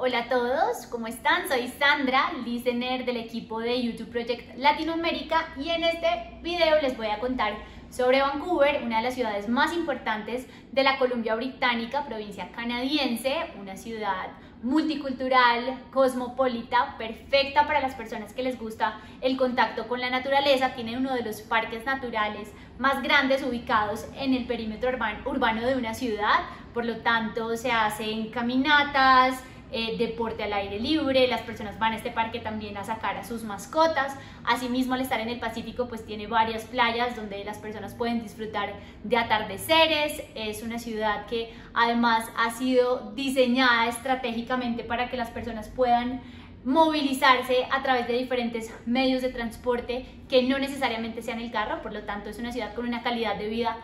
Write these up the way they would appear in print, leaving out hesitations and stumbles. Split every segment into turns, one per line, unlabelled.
Hola a todos, ¿cómo están? Soy Sandra, listener del equipo de YouTube Project Latinoamérica, y en este video les voy a contar sobre Vancouver, una de las ciudades más importantes de la Columbia Británica, provincia canadiense, una ciudad multicultural, cosmopolita, perfecta para las personas que les gusta el contacto con la naturaleza. Tiene uno de los parques naturales más grandes ubicados en el perímetro urbano de una ciudad, por lo tanto se hacen caminatas, deporte al aire libre, las personas van a este parque también a sacar a sus mascotas. Asimismo, al estar en el Pacífico, pues tiene varias playas donde las personas pueden disfrutar de atardeceres. Es una ciudad que además ha sido diseñada estratégicamente para que las personas puedan movilizarse a través de diferentes medios de transporte que no necesariamente sean el carro. Por lo tanto, es una ciudad con una calidad de vida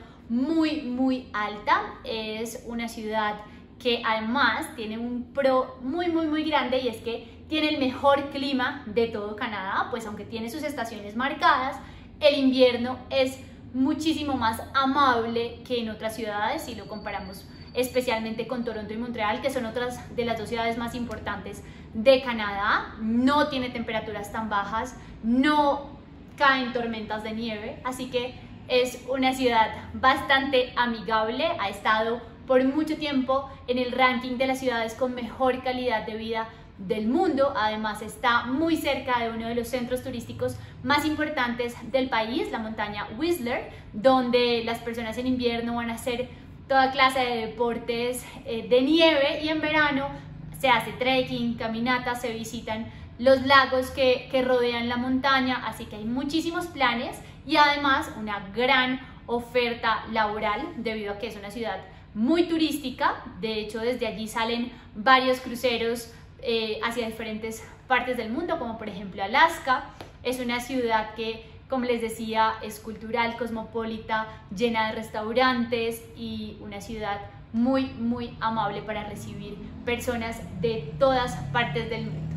muy alta. Es una ciudad que además tiene un pro muy grande, y es que tiene el mejor clima de todo Canadá. Pues aunque tiene sus estaciones marcadas, el invierno es muchísimo más amable que en otras ciudades, si lo comparamos especialmente con Toronto y Montreal, que son otras de las dos ciudades más importantes de Canadá. No tiene temperaturas tan bajas, no caen tormentas de nieve, así que es una ciudad bastante amigable. Ha estado por mucho tiempo en el ranking de las ciudades con mejor calidad de vida del mundo. Además, está muy cerca de uno de los centros turísticos más importantes del país, la montaña Whistler, donde las personas en invierno van a hacer toda clase de deportes de nieve, y en verano se hace trekking, caminatas, se visitan los lagos que rodean la montaña. Así que hay muchísimos planes y además una gran oferta laboral, debido a que es una ciudad muy turística. De hecho, desde allí salen varios cruceros hacia diferentes partes del mundo, como por ejemplo Alaska. Es una ciudad que, como les decía, es cultural, cosmopolita, llena de restaurantes, y una ciudad muy amable para recibir personas de todas partes del mundo.